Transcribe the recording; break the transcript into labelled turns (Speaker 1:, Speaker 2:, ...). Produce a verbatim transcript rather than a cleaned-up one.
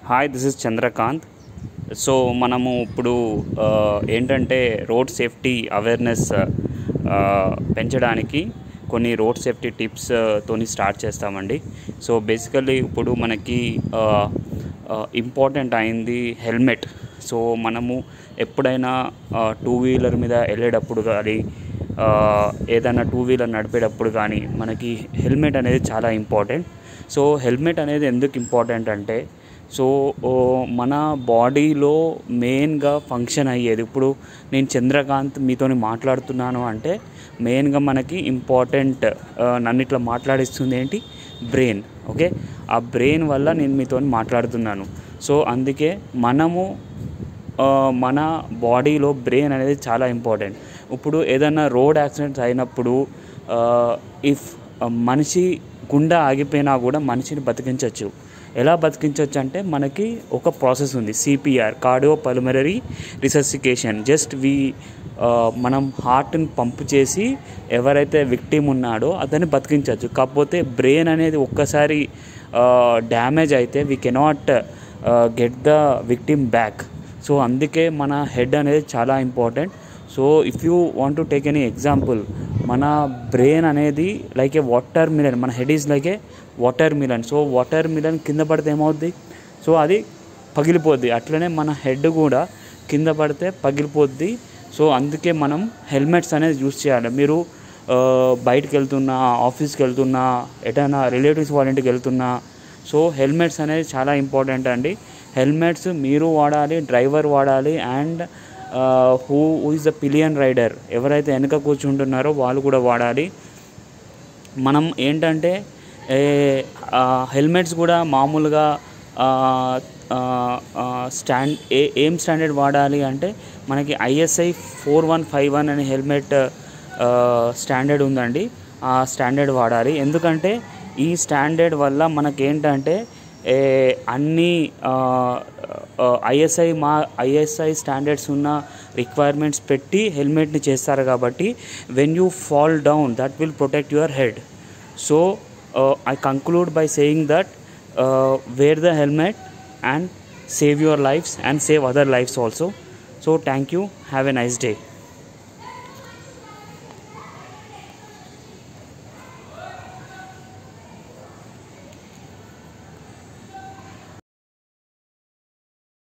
Speaker 1: Hi, this is Chandrakant. So మనము ఇప్పుడు ఏంటంటే రోడ్ సేఫ్టీ అవేర్నెస్ పెంచడానికి కొన్ని రోడ్ సేఫ్టీ టిప్స్ తోని స్టార్ట్ చేస్తామండి. సో బేసికల్లీ ఇప్పుడు మనకి ఇంపార్టెంట్ అయింది హెల్మెట్. సో మనము ఎప్పుడైనా టూ వీలర్ మీద వెళ్ళేటప్పుడు కానీ ఏదైనా టూ వీలర్ నడిపేటప్పుడు కానీ మనకి హెల్మెట్ అనేది చాలా ఇంపార్టెంట్. సో హెల్మెట్ అనేది ఎందుకు ఇంపార్టెంట్ అంటే, సో మన బాడీలో మెయిన్గా ఫంక్షన్ అయ్యేది, ఇప్పుడు నేను చంద్రకాంత్ మీతోని మాట్లాడుతున్నాను అంటే మెయిన్గా మనకి ఇంపార్టెంట్ నన్ను ఇట్లా మాట్లాడిస్తుంది ఏంటి, బ్రెయిన్. ఓకే, ఆ బ్రెయిన్ వల్ల నేను మీతో మాట్లాడుతున్నాను. సో అందుకే మనము మన బాడీలో బ్రెయిన్ అనేది చాలా ఇంపార్టెంట్. ఇప్పుడు ఏదైనా రోడ్ యాక్సిడెంట్స్ అయినప్పుడు ఇఫ్ మనిషి గుండె ఆగిపోయినా కూడా మనిషిని బతికించవచ్చు. ఎలా బతికించవచ్చు అంటే మనకి ఒక ప్రాసెస్ ఉంది, CPR, cardiopulmonary resuscitation. Just we మనం హార్ట్ని పంప్ చేసి ఎవరైతే విక్టిమ్ ఉన్నాడో అతన్ని బతికించవచ్చు. కాకపోతే బ్రెయిన్ అనేది ఒక్కసారి డ్యామేజ్ అయితే we cannot get the victim back. So అందుకే మన హెడ్ అనేది చాలా important. So if you want to take any example, మన బ్రెయిన్ అనేది లైక్ ఏ వాటర్ మిలన్, మన head is like a watermelon. So watermelon కింద పడితే ఏమవుద్ది, సో అది పగిలిపోద్ది. అట్లనే మన హెడ్ కూడా కింద పడితే పగిలిపోద్ది. సో అందుకే మనం హెల్మెట్స్ అనేది యూజ్ చేయాలి. మీరు బయటకు వెళ్తున్నా, ఆఫీస్కి వెళ్తున్నా, ఎటైనా రిలేటివ్స్ వాళ్ళ ఇంటికి వెళ్తున్నా, సో హెల్మెట్స్ అనేది చాలా ఇంపార్టెంట్ అండి. హెల్మెట్స్ మీరు వాడాలి, డ్రైవర్ వాడాలి, and who is the pillion rider, ఎవరైతే వెనక కూర్చుంటున్నారో వాళ్ళు కూడా వాడాలి. మనం ఏంటంటే హెల్మెట్స్ కూడా మామూలుగా స్టాండ్ ఏ ఏం స్టాండర్డ్ వాడాలి అంటే మనకి ISI four one five one అనే హెల్మెట్ స్టాండర్డ్ ఉందండి. ఆ స్టాండర్డ్ వాడాలి. ఎందుకంటే ఈ స్టాండర్డ్ వల్ల మనకేంటంటే అన్ని ఐఎస్ఐ మా ఐఎస్ఐ స్టాండర్డ్స్ ఉన్న రిక్వైర్మెంట్స్ పెట్టి హెల్మెట్ని చేస్తారు. కాబట్టి when you fall down that will protect your head. So I conclude by saying that wear the helmet and save your lives and save other lives also. So thank you, have a nice day.